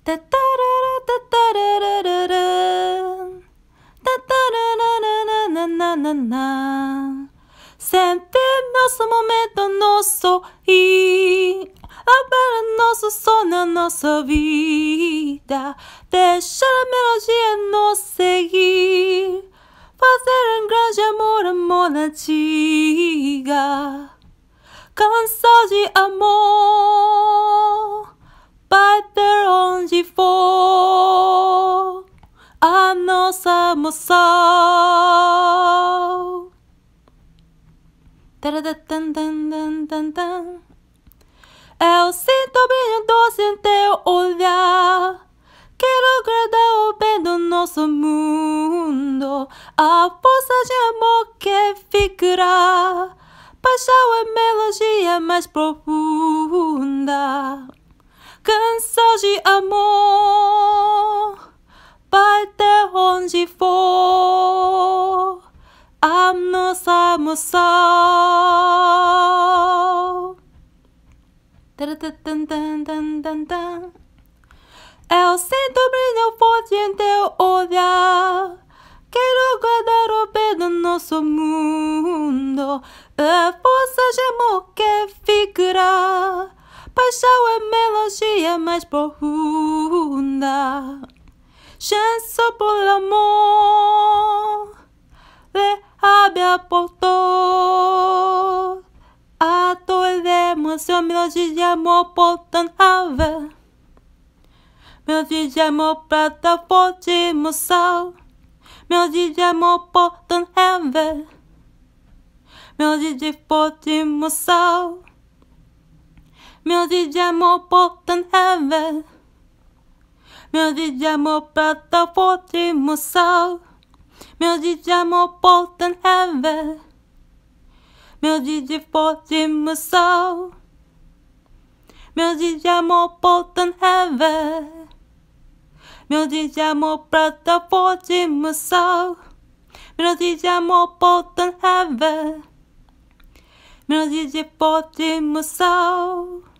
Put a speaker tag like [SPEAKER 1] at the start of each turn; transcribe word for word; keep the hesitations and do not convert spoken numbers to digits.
[SPEAKER 1] Ta ta ra ra ta ta ra ra ra ra. Ta ta ra ra ra ra na na na na. Sente nosso momento, nosso ir. Abra nosso som na nossa vida. Deixar a melodia nos seguir. Fazer um grande amor, amor antiga. Canção de amor. Vai ter onde for a nossa emoção. Eu sinto o brilho doce em teu olhar. Quero guardar o bem do nosso mundo. A força de amor que ficará. Paixão é melodia mais profunda. Canção de amor. Vai ter onde for a nossa emoção. Eu sinto o brilho forte em teu olhar. Quero guardar o bem do nosso mundo. A força de amor que ficará. Paixão é melodia mais profunda. Chance por amor. Le abre por todo. A tua emoção, melodia de amor portando a ver. Melodia de amor prata forte emoção. Melodia de amor portando a ver. Melodia de forte emoção. Melodia de amor portando a ver. Melodia de amor prata forte emoção. Melodia de amor portando a ver. Melodia de forte emoção. Melodia de amor portando a ver. Melodia de amor prata forte emoção. Melodia de amor portando a ver. Melodia de forte emoção.